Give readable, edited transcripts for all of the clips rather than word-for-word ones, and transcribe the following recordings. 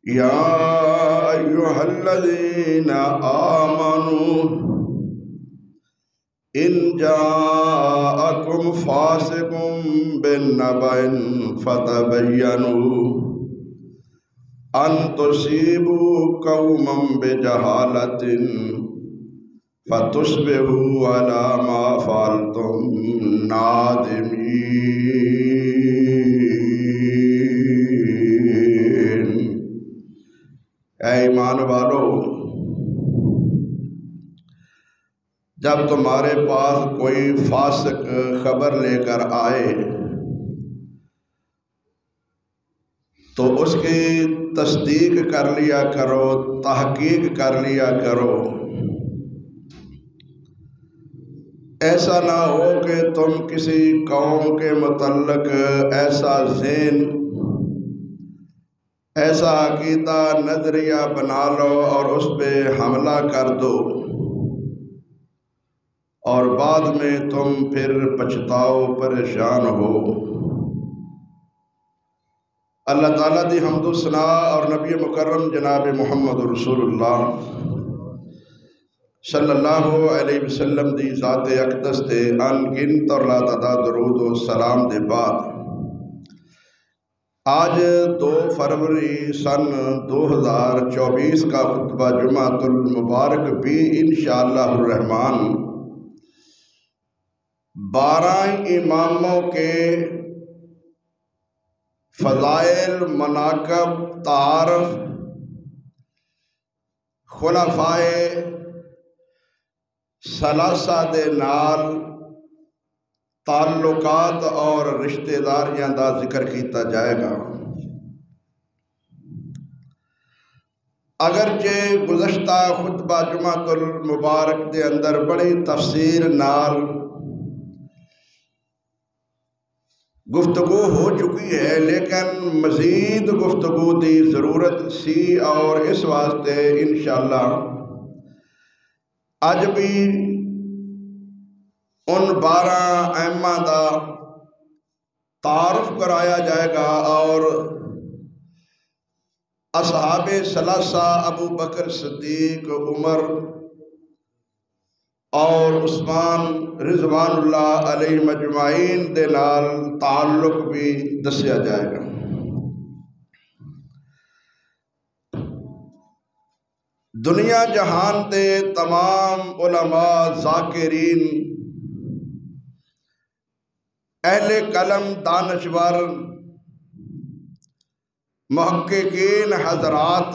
يا أيها الذين آمنوا إن جاءكم فاسق بنبأ فتبينوا أن تصيبوا قوما بجهالة فتصبحوا على ما فعلتم نادمين۔ اے ایمان والو، جب تمہارے پاس کوئی فاسق خبر لے کر آئے تو اس کی تصدیق کر لیا کرو، تحقیق کر لیا کرو۔ ایسا نہ ہو کہ تم کسی قوم کے متعلق ایسا ذہن، ایسا عقیدہ، نظریہ بنا لو اور اس پہ حملہ کر دو اور بعد میں تم پھر پچھتاؤ، پریشان ہو۔ اللہ تعالیٰ دی حمد و ثنا اور نبی مکرم جناب محمد رسول اللہ صلی اللہ علیہ وسلم دی ذات اقدس تے ان گنت اور لا تعداد درود و سلام دے بعد آج 2 فروری سن 2024 کا خطبہ جمعۃ المبارک بھی انشاءاللہ الرحمن 12 اماموں کے فضائل، مناقب، تعارف، خلفائے ثلاثہ دے نال تعلقات اور رشتہ داریاں دا ذکر کیتا جائے گا۔ اگرچہ گزشتہ خطبہ جمعۃ المبارک دے اندر بڑی تفصیل نال گفتگو ہو چکی ہے، لیکن مزید گفتگو دی ضرورت سی، اور اس واسطے انشاءاللہ اج بھی ان 12 ائمہ دا تعارف کرایا جائے گا اور اصحاب ثلاثہ ابو بکر صدیق، عمر اور عثمان رضوان اللہ علیہ مجمعین دے نال تعلق بھی دسیا جائے گا۔ دنیا جہان دے تمام علماء، ذاکرین، اہل قلم، دانشور، محققین حضرات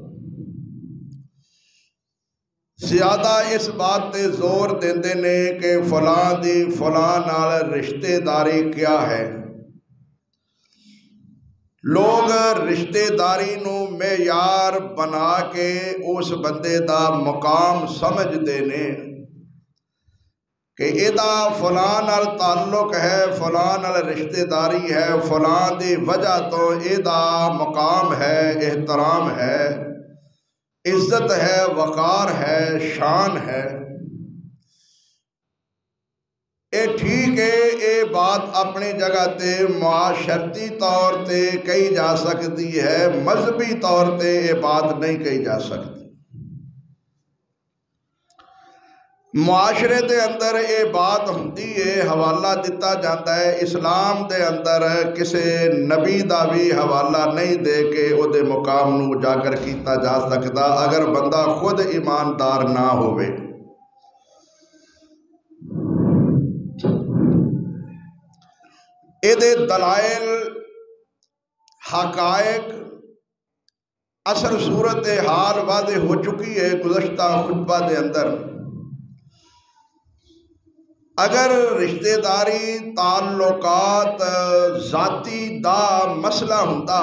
زیادہ اس بات تے زور دیندے نے کہ فلاں دی فلاں نال رشتہ داری کیا ہے۔ لوگ رشتہ داری نو معیار بنا کے اس بندے دا مقام سمجھ دینے کہ ایدہ فلاں نال تعلق ہے، فلاں نال رشتہ داری ہے، فلاں دی وجہ تو ایدہ مقام ہے، احترام ہے، عزت ہے، وقار ہے، شان ہے۔ اے ٹھیک ہے، اے بات اپنی جگہ تے معاشرتی طور تے کہی جا سکتی ہے، مذہبی طور تے اے بات نہیں کہی جا سکتی۔ معاشرے دے اندر اے بات ہوندی ہے، حوالہ دیتا جاتا ہے۔ اسلام دے اندر کسے نبی دا بھی حوالہ نہیں دے کے او دے مقام نو اجاگر کیتا جا سکتا اگر بندہ خود ایماندار نہ ہوئے۔ اے دے دلائل، حقائق، اثر صورت حال واضح ہو چکی ہے گزشتہ خطبہ دے اندر۔ اگر رشتہ داری، تعلقات ذاتی دا مسئلہ ہوندا،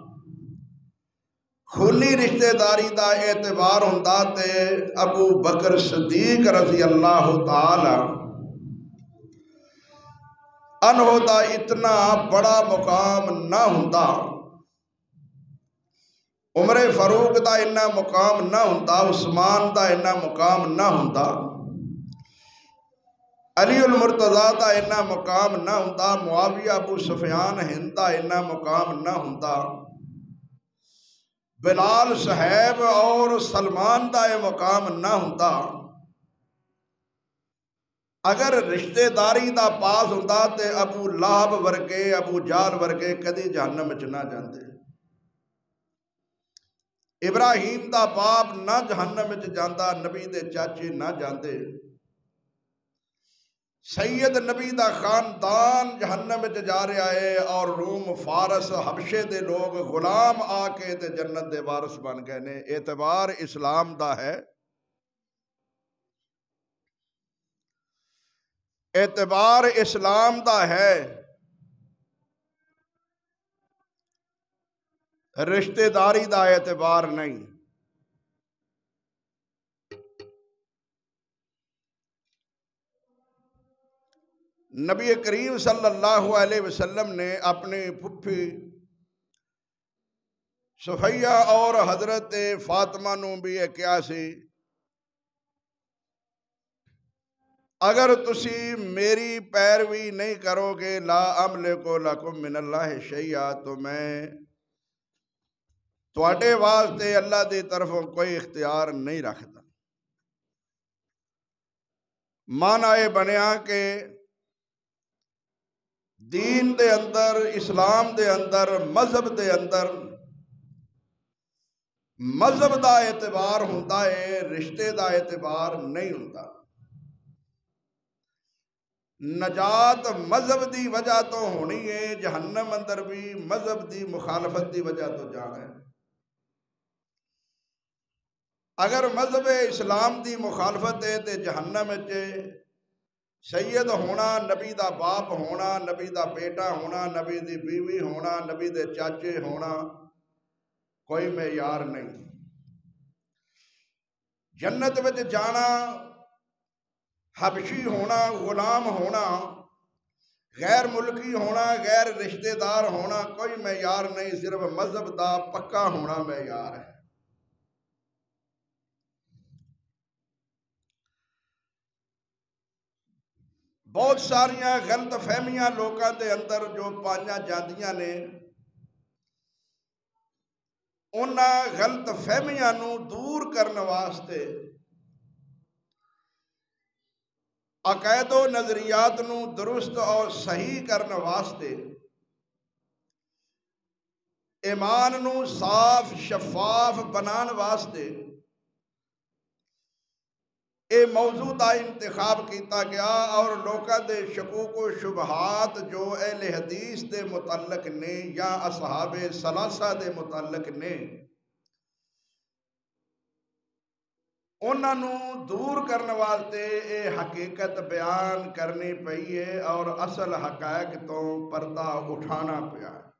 خونی رشتہ داری دا اعتبار ہوندا تے ابو بکر صدیق رضی اللہ تعالی عنہ دا اتنا بڑا مقام نہ ہوندا، عمر فاروق دا اتنا مقام نہ ہوندا، عثمان دا اتنا مقام نہ ہوندا، علی المرتضیٰ دا اتنا مقام نہ ہوندا، معاویہ ابو سفیان ہند دا اتنا مقام نہ ہوندا، بلال صاحب اور سلمان دا یہ مقام نہ ہوتا، اگر رشتے داری دا پاس ہوتا تے ابو لہب ورگے ابو جہل ورگے کدی جہنم وچ نہ جاندے، ابراہیم دا باپ نہ جہنم وچ جاندا، نبی دے چاچے نہ جاندے، سید نبی دا خاندان جہنم وچ جا رہا ہے، اور روم فارس حبشے دے لوگ غلام آ کے تے جنت دے وارث بن گئے نے۔ اعتبار اسلام دا ہے، اعتبار اسلام دا ہے، رشتہ داری دا اعتبار نہیں۔ نبی کریم صلی اللہ علیہ وسلم نے اپنی پھپھی صفیہ اور حضرت فاطمہ نو بھی یہ کیا سی، اگر تسی میری پیروی نہیں کرو گے لا املک لکم من اللہ شیئا، تو میں تواڈے واسطے اللہ دی طرفوں کوئی اختیار نہیں رکھتا۔ معنی یہ بنیا کہ دین دے اندر، اسلام دے اندر، مذہب دے اندر مذہب دا اعتبار ہوتا ہے، رشتے دا اعتبار نہیں ہوتا۔ نجات مذہب دی وجہ تو ہونی ہے، جہنم اندر بھی مذہب دی مخالفت دی وجہ تو جانا ہے۔ اگر مذہب اسلام دی مخالفت ہے تے جہنم وچ سید ہونا، نبی دا باپ ہونا، نبی دا بیٹا ہونا، نبی دی بیوی ہونا، نبی دے چاچے ہونا کوئی معیار نہیں۔ جنت وچ جانا، حبشی ہونا، غلام ہونا، غیر ملکی ہونا، غیر رشتہ دار ہونا کوئی معیار نہیں، صرف مذہب دا پکا ہونا معیار ہے۔ بہت ساریاں غلط فہمیاں لوکاں دے اندر جو پائیاں جاندیاں نے، انہاں غلط فہمیاں نو دور کرنے واسطے، عقائد و نظریات نو درست اور صحیح کرنے واسطے، ایمان نو صاف شفاف بنان واسطے اے موضوع دا انتخاب کیتا گیا، اور لوکاں دے شکوک و شبہات جو اہل حدیث دے متعلق نے یا اصحاب ثلاثہ دے متعلق نے، انہاں نو دور کرنے واسطے اے حقیقت بیان کرنی پئی ہے، اور اصل حقائق تو پردہ اٹھانا پیا ہے۔